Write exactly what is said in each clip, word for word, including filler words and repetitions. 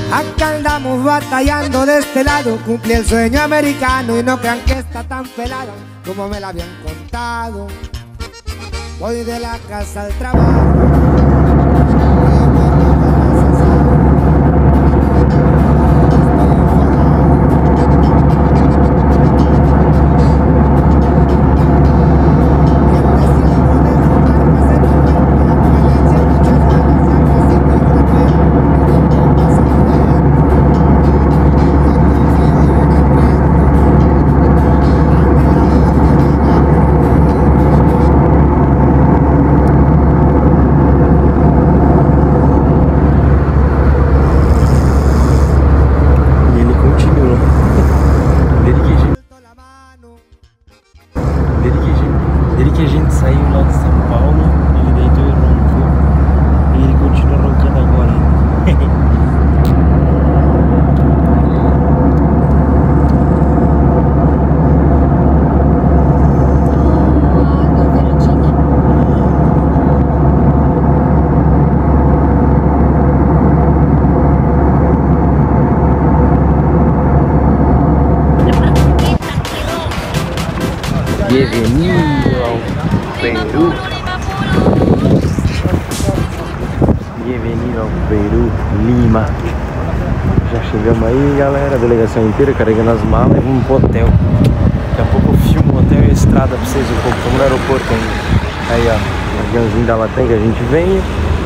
Acá andamos batallando de este lado, cumplí el sueño americano y no crean que está tan pelado como me la habían contado. Voy de la casa al trabajo. Bienvenido ao Peru. Bienvenido ao Peru, Lima. Já chegamos aí, galera. A delegação inteira carregando as malas e vamos pro hotel. Daqui a pouco eu filmo o hotel e a estrada pra vocês um pouco. Estamos no aeroporto ainda. Aí, ó, o aviãozinho da Latam que a gente vem.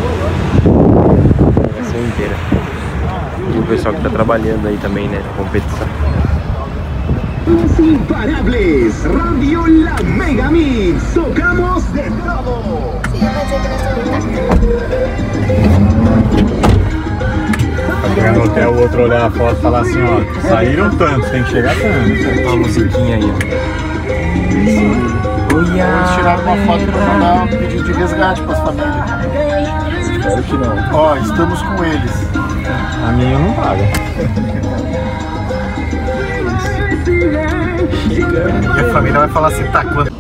A delegação inteira. E o pessoal que tá trabalhando aí também, né, na competição. Los imparables, Radio La Mega Mix, tocamos de todo. Sí, yo pensé que no Pra chegar no hotel, o outro olhar a foto e falar assim, ó, saíram tanto, tem que chegar tanto. Ó a musiquinha aí, ó. Eles tiraram uma foto pra mandar um pedido de resgate pras famílias. Espero que não. Ó, estamos com eles. A minha não paga. E a família vai falar assim, tá, quando...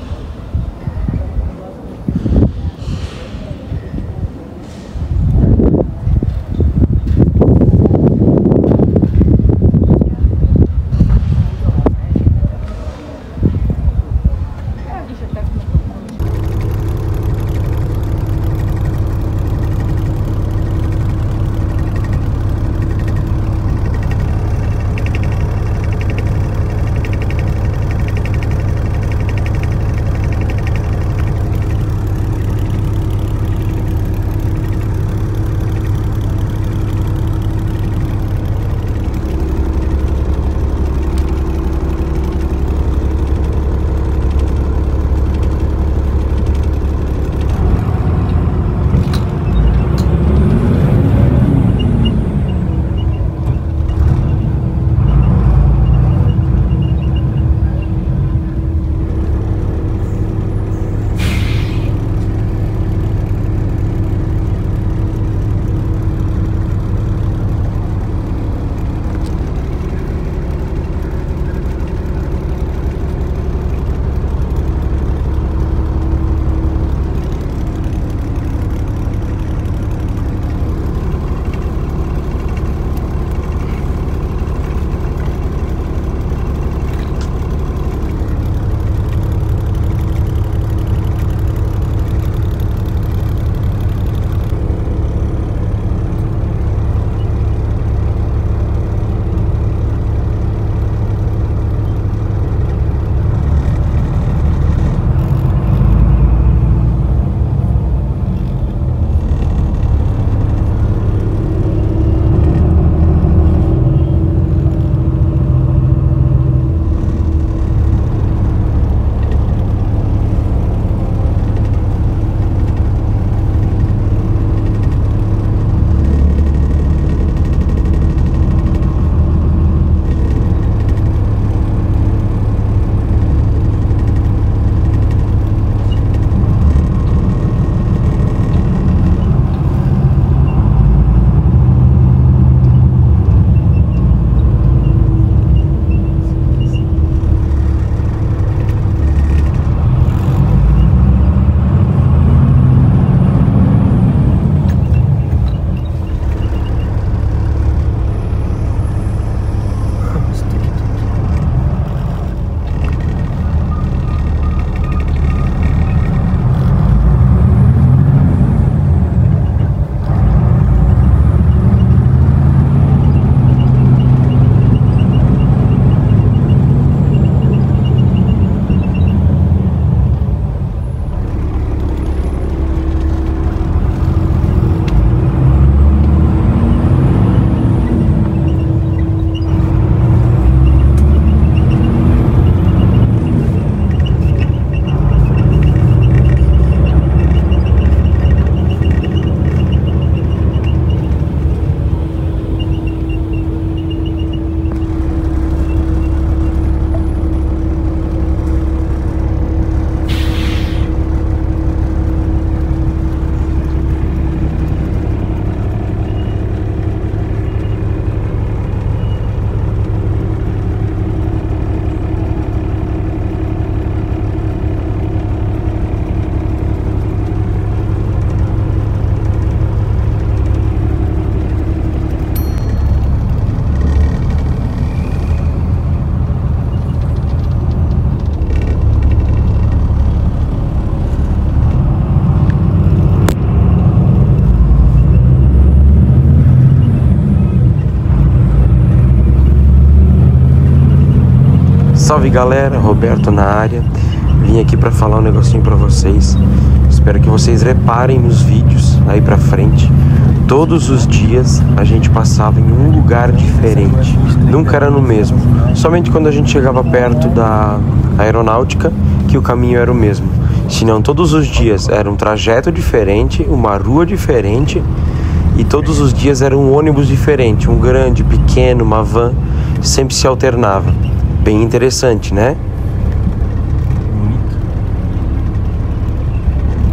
Salve galera, Roberto na área. Vim aqui pra falar um negocinho pra vocês. Espero que vocês reparem nos vídeos aí pra frente. Todos os dias a gente passava em um lugar diferente. Nunca era no mesmo. Somente quando a gente chegava perto da aeronáutica que o caminho era o mesmo. Senão todos os dias era um trajeto diferente, uma rua diferente. E todos os dias era um ônibus diferente. Um grande, pequeno, uma van. Sempre se alternava. Bem interessante, né?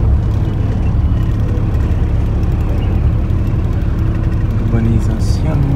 Urbanização.